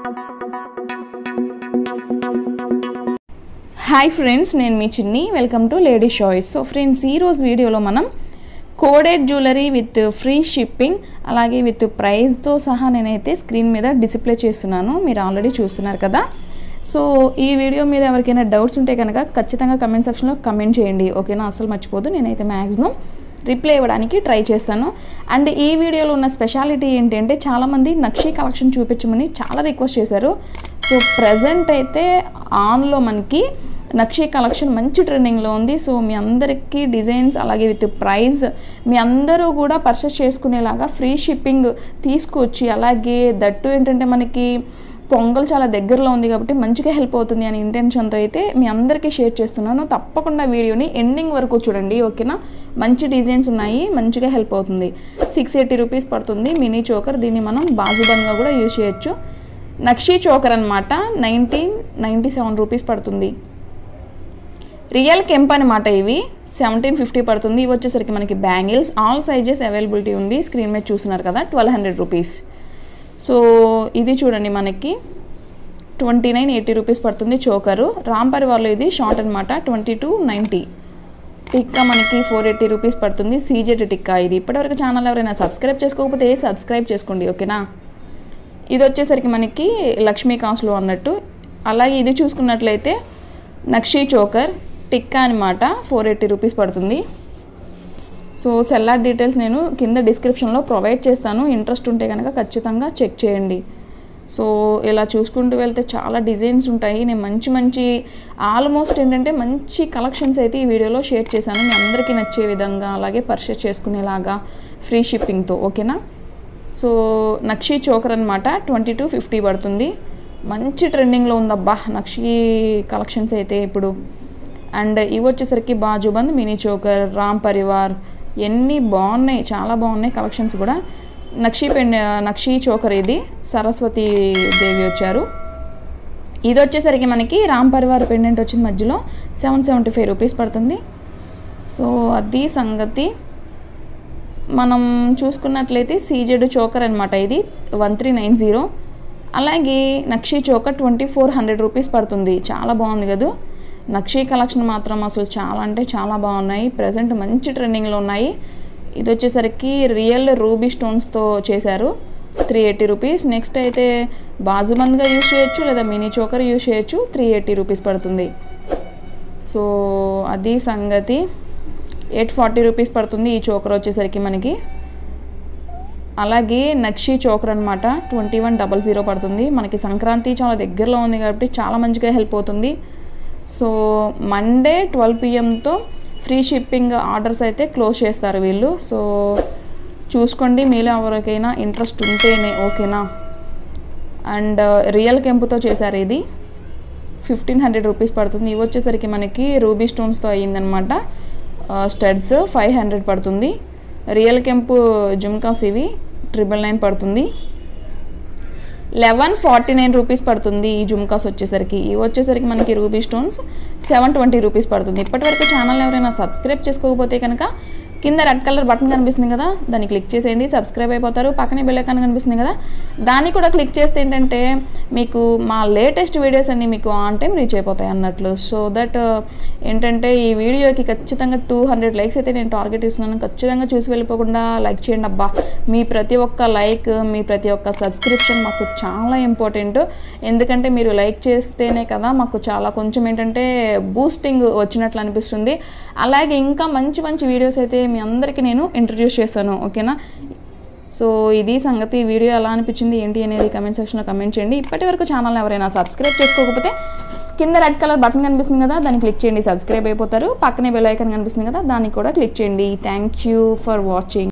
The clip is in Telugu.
హాయ్ ఫ్రెండ్స్, నేను మీ Chinni. Welcome to lady choice. So friends, ఈరోజు వీడియోలో మనం coded jewellery with free shipping అలాగే విత్ ప్రైస్తో సహా నేనైతే స్క్రీన్ మీద డిస్ప్లే చేస్తున్నాను. మీరు ఆల్రెడీ చూస్తున్నారు కదా. సో ఈ వీడియో మీద ఎవరికైనా డౌట్స్ ఉంటే కనుక ఖచ్చితంగా కమెంట్ సెక్షన్లో కమెంట్ చేయండి, ఓకేనా? అసలు మర్చిపోదు. నేనైతే మ్యాక్సిమం రిప్లై ఇవ్వడానికి ట్రై చేస్తాను. అండ్ ఈ వీడియోలో ఉన్న స్పెషాలిటీ ఏంటంటే, చాలామంది నక్షీ కలెక్షన్ చూపించమని చాలా రిక్వెస్ట్ చేశారు. సో ప్రజెంట్ అయితే ఆన్లో మనకి నక్షీ కలెక్షన్ మంచి ట్రెండింగ్లో ఉంది. సో మీ అందరికీ డిజైన్స్ అలాగే విత్ ప్రైస్ మీ అందరూ కూడా పర్చేస్ చేసుకునేలాగా ఫ్రీ షిప్పింగ్ తీసుకొచ్చి, అలాగే దట్టు ఏంటంటే మనకి పొంగల్ చాలా దగ్గరలో ఉంది కాబట్టి మంచిగా హెల్ప్ అవుతుంది అనే ఇంటెన్షన్తో అయితే మీ అందరికీ షేర్ చేస్తున్నాను. తప్పకుండా వీడియోని ఎండింగ్ వరకు చూడండి, ఓకేనా? మంచి డిజైన్స్ ఉన్నాయి, మంచిగా హెల్ప్ అవుతుంది. 680 రూపీస్ పడుతుంది మినీ చోకర్. దీన్ని మనం బాజుబంద్గా కూడా యూజ్ చేయొచ్చు. నక్షీ చోకర్ అనమాట. 1997 రూపీస్ పడుతుంది. రియల్ కెంప్ అనమాట. ఇవి 1750 పడుతుంది. ఇవి వచ్చేసరికి మనకి బ్యాంగిల్స్ ఆల్ సైజెస్ అవైలబిలిటీ ఉంది. స్క్రీన్ మీద చూస్తున్నారు కదా, 1200 రూపీస్. సో ఇది చూడండి, మనకి 2980 రూపీస్ పడుతుంది చోకరు. రాంపరి వాళ్ళు ఇది షార్ట్ అనమాట. 2290. టిక్కా మనకి 480 రూపీస్ పడుతుంది. సీజెడ్ టిక్కా ఇది. ఇప్పటివరకు ఛానల్ ఎవరైనా సబ్స్క్రైబ్ చేసుకోకపోతే సబ్స్క్రైబ్ చేసుకోండి, ఓకేనా? ఇది వచ్చేసరికి మనకి లక్ష్మీ కాస్ట్లో అన్నట్టు. అలాగే ఇది చూసుకున్నట్లయితే నక్షీ చోకర్ టిక్కా అనమాట. 480 రూపీస్ పడుతుంది. సో సెల్లార్ డీటెయిల్స్ నేను కింద డిస్క్రిప్షన్లో ప్రొవైడ్ చేస్తాను. ఇంట్రెస్ట్ ఉంటే కనుక ఖచ్చితంగా చెక్ చేయండి. సో ఇలా చూసుకుంటూ వెళ్తే చాలా డిజైన్స్ ఉంటాయి. నేను మంచి ఆల్మోస్ట్ ఏంటంటే మంచి కలెక్షన్స్ అయితే ఈ వీడియోలో షేర్ చేశాను, మీ అందరికీ నచ్చే విధంగా, అలాగే పర్చేస్ చేసుకునేలాగా ఫ్రీ షిప్పింగ్తో, ఓకేనా? సో నక్షీ చోకర్ అనమాట. 2250 పడుతుంది. మంచి ట్రెండింగ్లో ఉందబ్బా నక్షీ కలెక్షన్స్ అయితే ఇప్పుడు. అండ్ ఇవి వచ్చేసరికి బాజుబంద్ మినీ చోకర్, రామ్ పరివార్, ఎన్ని బాగున్నాయి, చాలా బాగున్నాయి కలెక్షన్స్ కూడా. నక్షీ చోకర్ ఇది సరస్వతి దేవి వచ్చారు. ఇది వచ్చేసరికి మనకి రామ్ పరివార్ పెండెంట్ వచ్చింది మధ్యలో. 775 రూపీస్ పడుతుంది. సో అది సంగతి. మనం చూసుకున్నట్లయితే సీజెడ్ చోకర్ అనమాట. ఇది 1390. అలాగే నక్షీ చోకర్ 2400 రూపీస్ పడుతుంది. చాలా బాగుంది కదా. నక్షీ కలెక్షన్ మాత్రం అసలు చాలా అంటే చాలా బాగున్నాయి. ప్రజెంట్ మంచి ట్రెండింగ్లో ఉన్నాయి. ఇది వచ్చేసరికి రియల్ రూబీ స్టోన్స్తో చేశారు. 380 రూపీస్. నెక్స్ట్ అయితే బాజుబంద్గా యూజ్ చేయొచ్చు లేదా మినీ చోకర్ యూజ్ చేయొచ్చు. 380 రూపీస్ పడుతుంది. సో అది సంగతి. 840 రూపీస్ పడుతుంది ఈ చోకర్ వచ్చేసరికి మనకి. అలాగే నక్షీ చోకర్ అనమాట. 2100 పడుతుంది. మనకి సంక్రాంతి చాలా దగ్గరలో ఉంది కాబట్టి చాలా మంచిగా హెల్ప్ అవుతుంది. So Monday 12 PM free shipping orders అయితే క్లోజ్ చేస్తారు వీళ్ళు. సో చూసుకోండి, మీలో ఎవరికైనా ఇంట్రెస్ట్ ఉంటేనే, ఓకేనా? అండ్ రియల్ కెంపుతో చేశారు. ఇది 1500 రూపీస్ పడుతుంది. ఇవి వచ్చేసరికి మనకి రూబీ స్టోన్స్తో అయ్యిందనమాట. స్టడ్స్ 500 పడుతుంది. రియల్ కెంపు జుమ్కాస్ ఇవి 999 పడుతుంది. 1149 రూపీస్ పడుతుంది ఈ జుమ్కాస్ వచ్చేసరికి. ఇవి వచ్చేసరికి మనకి రూబీ స్టోన్స్ 720 రూపీస్ పడుతుంది. ఇప్పటివరకు ఛానల్ ఎవరైనా సబ్స్క్రైబ్ చేసుకోకపోతే కనుక కింద రెడ్ కలర్ బటన్ కనిపిస్తుంది కదా, దాన్ని క్లిక్ చేసేయండి, సబ్స్క్రైబ్ అయిపోతారు. పక్కనే బెల్ ఐకాన్ కనిపిస్తుంది కదా, దాన్ని కూడా క్లిక్ చేస్తే ఏంటంటే మీకు మా లేటెస్ట్ వీడియోస్ అన్నీ మీకు ఆన్ టైం రీచ్ అయిపోతాయి అన్నట్లు. సో దట్ ఏంటంటే ఈ వీడియోకి ఖచ్చితంగా 200 లైక్స్ అయితే నేను టార్గెట్ ఇస్తున్నాను. ఖచ్చితంగా చూసి వెళ్ళిపోకుండా లైక్ చేయండి అబ్బా. మీ ప్రతి ఒక్క లైక్, మీ ప్రతి ఒక్క సబ్స్క్రిప్షన్ మాకు చాలా ఇంపార్టెంట్. ఎందుకంటే మీరు లైక్ చేస్తేనే కదా మాకు చాలా కొంచెం ఏంటంటే బూస్టింగ్ వచ్చినట్లు అనిపిస్తుంది. అలాగే ఇంకా మంచి వీడియోస్ అయితే మీ అందరికీ నేను ఇంట్రడ్యూస్ చేస్తాను, ఓకేనా? సో ఇది సంగతి. వీడియో ఎలా అనిపించింది ఏంటి అనేది కమెంట్ సెక్షన్లో కమెంట్ చేయండి. ఇప్పటి వరకు ఛానల్ ఎవరైనా సబ్స్క్రైబ్ చేసుకోకపోతే కింద రెడ్ కలర్ బటన్ కనిపిస్తుంది కదా, దాన్ని క్లిక్ చేయండి, సబ్స్క్రైబ్ అయిపోతారు. పక్కనే బెల్ ఐకాన్ కనిపిస్తుంది కదా, దాన్ని కూడా క్లిక్ చేయండి. Thank you for watching.